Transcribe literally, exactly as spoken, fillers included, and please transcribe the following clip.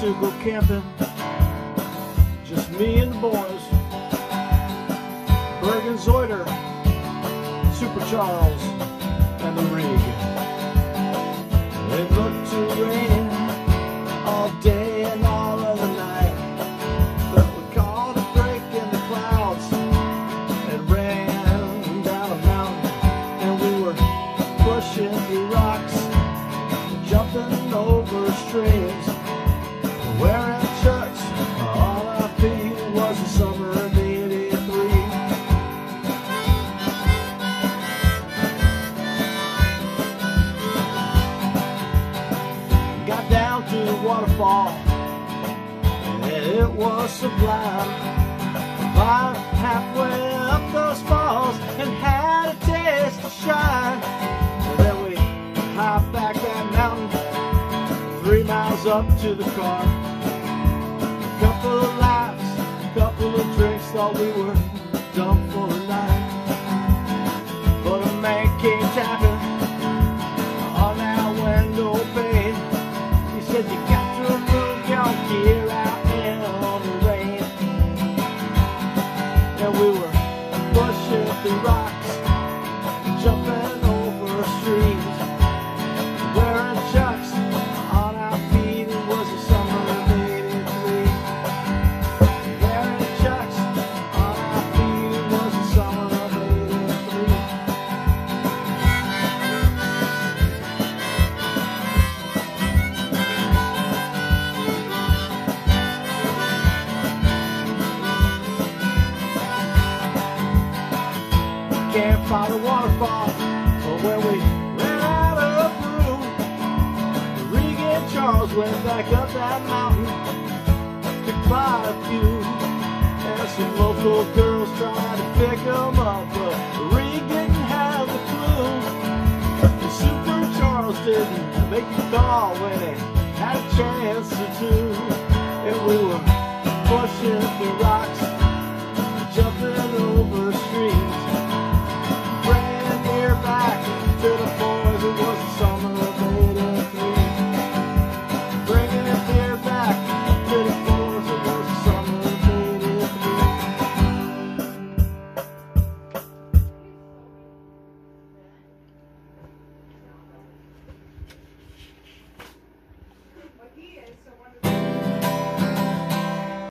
to go camping, just me and the boys. Bergen Zoider, Super Charles, and the rig. It looked to rain all day and all of the night, but we caught a break in the clouds and ran down a mountain, and we were pushing through rocks, jumping over streams, wearing chucks on our feet. It was the summer of eighty-three. Got down to the waterfall, and it was sublime. Climbed halfway up those falls and had a taste of shine. And then we hopped back that mountain, three miles up to the car. A couple of laughs, a couple of drinks, thought we were done for the night. But a man came tapping on our window pane. He said, "You got to remove your gear out in the rain." And we were pushing through rocks, jumping over streams, wearing chucks on our feet. It was the summer of eighty-three. Wearing chucks on our feet. It was the summer of eighty-three. Can't find a waterfall, but when we ran out of room, Rig and Charles went back up that mountain to buy a few, and some local girls tried to pick them up, but Rig didn't have a clue. And Super Charles didn't make a call when he